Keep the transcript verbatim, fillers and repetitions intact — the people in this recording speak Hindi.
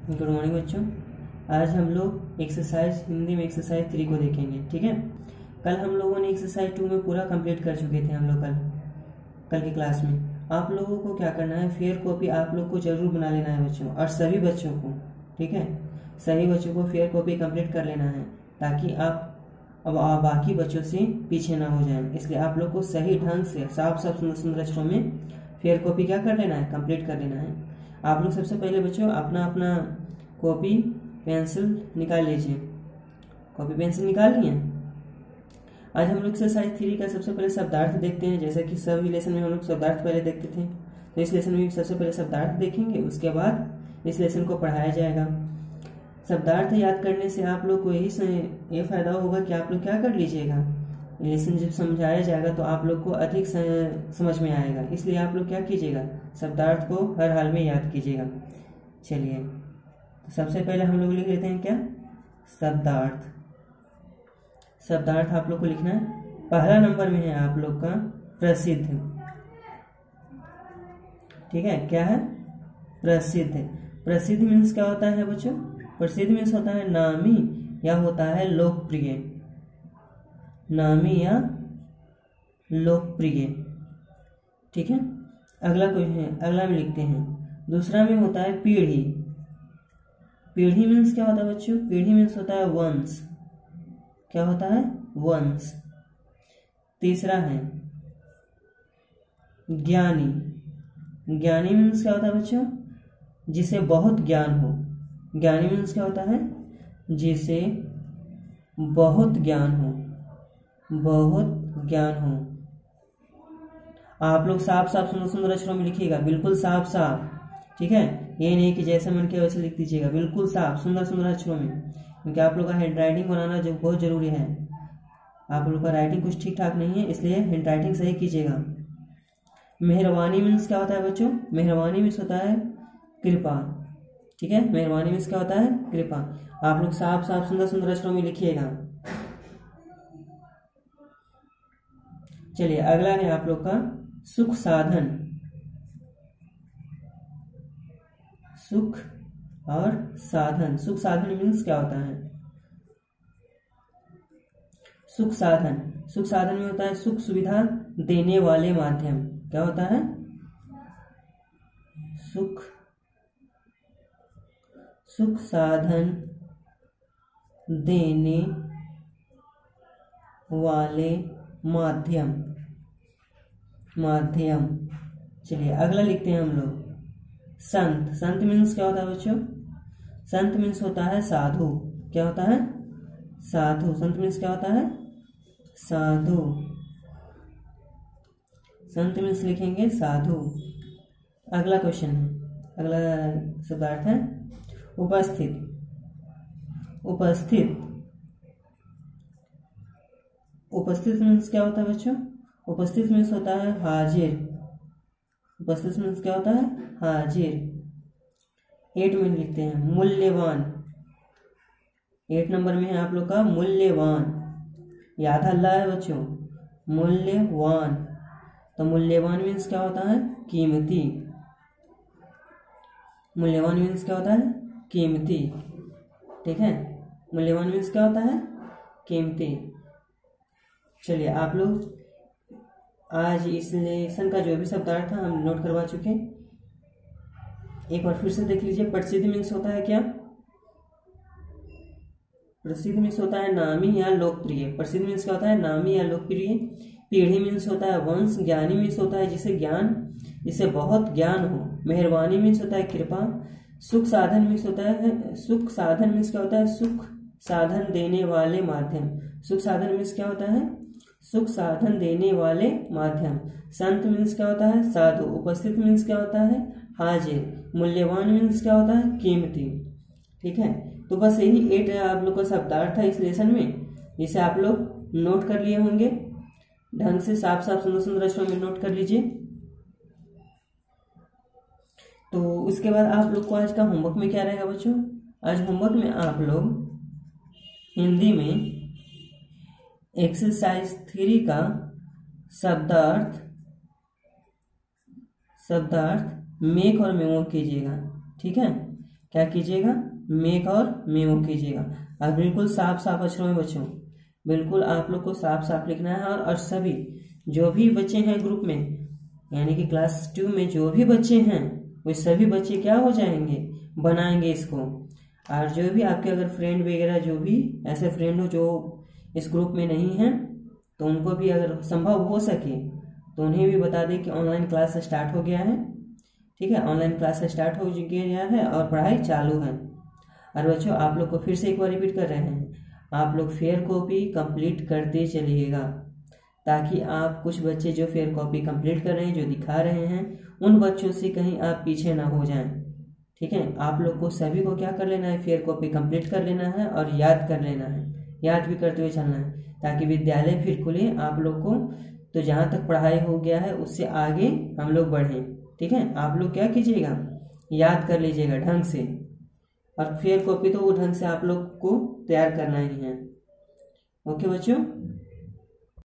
गुड मॉर्निंग बच्चों। आज हम लोग एक्सरसाइज हिंदी में एक्सरसाइज थ्री को देखेंगे। ठीक है, कल हम लोगों ने एक्सरसाइज टू में पूरा कंप्लीट कर चुके थे। हम लोग कल कल की क्लास में आप लोगों को क्या करना है, फेयर कॉपी आप लोग को जरूर बना लेना है बच्चों, और सभी बच्चों को। ठीक है, सभी बच्चों को फेयर कॉपी कंप्लीट कर लेना है, ताकि आप अब आप बाकी बच्चों से पीछे ना हो जाएं। इसलिए आप लोग को सही ढंग से साफ साफ सुंदर सुंदर अक्षरों में फेयर कॉपी क्या कर लेना है, कंप्लीट कर लेना है। आप लोग सबसे पहले बच्चों अपना अपना कॉपी पेंसिल निकाल लीजिए। कॉपी पेंसिल निकाल लिए। आज हम लोग एक्सरसाइज थ्री का सबसे पहले शब्दार्थ देखते हैं। जैसे कि सभी लेसन में हम लोग शब्दार्थ पहले देखते थे, तो इस लेसन में भी सबसे पहले शब्दार्थ देखेंगे, उसके बाद इस लेसन को पढ़ाया जाएगा। शब्दार्थ याद करने से आप लोग को यही ये फायदा होगा कि आप लोग क्या कर लीजिएगा, लेसन जब समझाया जाएगा तो आप लोग को अधिक समझ में आएगा। इसलिए आप लोग क्या कीजिएगा, शब्दार्थ को हर हाल में याद कीजिएगा। चलिए, तो सबसे पहले हम लोग लिख लेते हैं क्या, शब्दार्थ। शब्दार्थ आप लोग को लिखना है। पहला नंबर में है आप लोग का प्रसिद्ध। ठीक है, क्या है, प्रसिद्ध। प्रसिद्ध मीन्स क्या होता है बच्चों, प्रसिद्ध मीन्स होता है नामी या होता है लोकप्रिय। नामी या लोकप्रिय। ठीक है, अगला कोई है, अगला में लिखते हैं। दूसरा में होता है पीढ़ी। पीढ़ी मीन्स क्या होता है बच्चों, पीढ़ी मीन्स होता है वंश। क्या होता है, वंश। तीसरा है ज्ञानी। ज्ञानी मीन्स क्या होता है बच्चों, जिसे बहुत ज्ञान हो। ज्ञानी मीन्स क्या होता है, जिसे बहुत ज्ञान हो, बहुत ज्ञान हो। आप लोग साफ साफ सुंदर सुंदर अक्षरों में लिखिएगा, बिल्कुल साफ साफ। ठीक है, ये नहीं कि जैसे मन किया वैसे लिख दीजिएगा, बिल्कुल साफ सुंदर सुंदर अक्षरों में, क्योंकि आप लोग का हैंड राइटिंग बनाना जो बहुत जरूरी है। आप लोग का राइटिंग कुछ ठीक ठाक नहीं है, इसलिए हैंड राइटिंग सही कीजिएगा। मेहरबानी मीन्स क्या होता है बच्चों, मेहरबानी मीन्स होता है कृपा। ठीक है, मेहरबानी मीन्स क्या होता है, कृपा। आप लोग साफ साफ सुंदर सुंदर अक्षरों में लिखिएगा। चलिए, अगला है आप लोग का सुख साधन। सुख और साधन। सुख साधन मीन्स क्या होता है, सुख साधन। सुख साधन में होता है सुख सुविधा देने वाले माध्यम। क्या होता है, सुख सुख साधन देने वाले माध्यम माध्यम चलिए, अगला लिखते हैं हम लोग संत। संत मीन्स क्या होता है बच्चों, संत मीन्स होता है साधु। क्या होता है, साधु। संत मीन्स क्या होता है, साधु। संत मीन्स लिखेंगे साधु। अगला क्वेश्चन है, अगला शब्दार्थ है उपस्थित। उपस्थित उपस्थित मीन्स क्या होता है बच्चों, उपस्थित मीन्स होता है हाजिर। उपस्थित मीन्स क्या होता है, हाजिर। एट में लिखते हैं मूल्यवान। एट नंबर में है आप लोग का मूल्यवान। याद हल्ला है बच्चों, मूल्यवान। तो मूल्यवान मीन्स क्या होता है, कीमती। मूल्यवान मीन्स क्या होता है, कीमती। ठीक है, मूल्यवान मीन्स क्या होता है, कीमती। चलिए, आप लोग आज इस लेसन का जो भी शब्दार्थ था हम नोट करवा चुके हैं। एक बार फिर से देख लीजिए। प्रसिद्ध मीन्स होता है क्या, प्रसिद्ध मीन्स होता है नामी या लोकप्रिय। प्रसिद्ध मीन्स क्या होता है, नामी या लोकप्रिय। पीढ़ी मीन्स होता है वंश। ज्ञानी मीन्स होता है जिसे ज्ञान जिसे बहुत ज्ञान हो। मेहरबानी मीन्स होता है कृपा। सुख साधन मीन्स होता है, सुख साधन मीन्स क्या होता है, सुख साधन देने वाले माध्यम। सुख साधन मीन्स क्या होता है, सुख साधन देने वाले माध्यम। संत मीन्स क्या होता है, साधु। उपस्थित मीन्स क्या होता है, हाजिर। मूल्यवान मीन्स क्या होता है, कीमती। ठीक है, तो बस यही एट आप लोग का शब्दार्थ था इस लेसन में, जिसे आप लोग नोट कर लिए होंगे। ढंग से साफ साफ सुंदर सुंदर अक्षरों में नोट कर लीजिए। तो उसके बाद आप लोग को आज का होमवर्क में क्या रहेगा बच्चों, आज होमवर्क में आप लोग हिंदी में एक्सरसाइज थ्री का शब्दार्थ शब्दार्थ मेक और मेमो कीजिएगा। ठीक है, क्या कीजिएगा, मेक और मेमो कीजिएगा। और बिल्कुल साफ साफ अक्षरों में बच्चों, बिल्कुल आप लोग को साफ साफ लिखना है। और, और सभी जो भी बच्चे हैं ग्रुप में, यानी कि क्लास टू में जो भी बच्चे हैं वे सभी बच्चे क्या हो जाएंगे, बनाएंगे इसको। और जो भी आपके अगर फ्रेंड वगैरह जो भी ऐसे फ्रेंड हो जो इस ग्रुप में नहीं हैं, तो उनको भी अगर संभव हो सके तो उन्हें भी बता दें कि ऑनलाइन क्लास स्टार्ट हो गया है। ठीक है, ऑनलाइन क्लास स्टार्ट हो गया है और पढ़ाई चालू है। और बच्चों आप लोग को फिर से एक बार रिपीट कर रहे हैं, आप लोग फेयर कॉपी कंप्लीट करते चलिएगा, ताकि आप कुछ बच्चे जो फेयर कॉपी कंप्लीट कर रहे हैं, जो दिखा रहे हैं, उन बच्चों से कहीं आप पीछे ना हो जाएं। ठीक है, आप लोग को सभी को क्या कर लेना है, फेयर कॉपी कंप्लीट कर लेना है और याद कर लेना है, याद भी करते हुए चलना है, ताकि विद्यालय फिर खुले आप लोग को। तो जहाँ तक पढ़ाई हो गया है उससे आगे हम लोग बढ़ें। ठीक है, आप लोग क्या कीजिएगा, याद कर लीजिएगा ढंग से, और फेयर कॉपी तो वो ढंग से आप लोग को तैयार करना ही है। ओके बच्चों।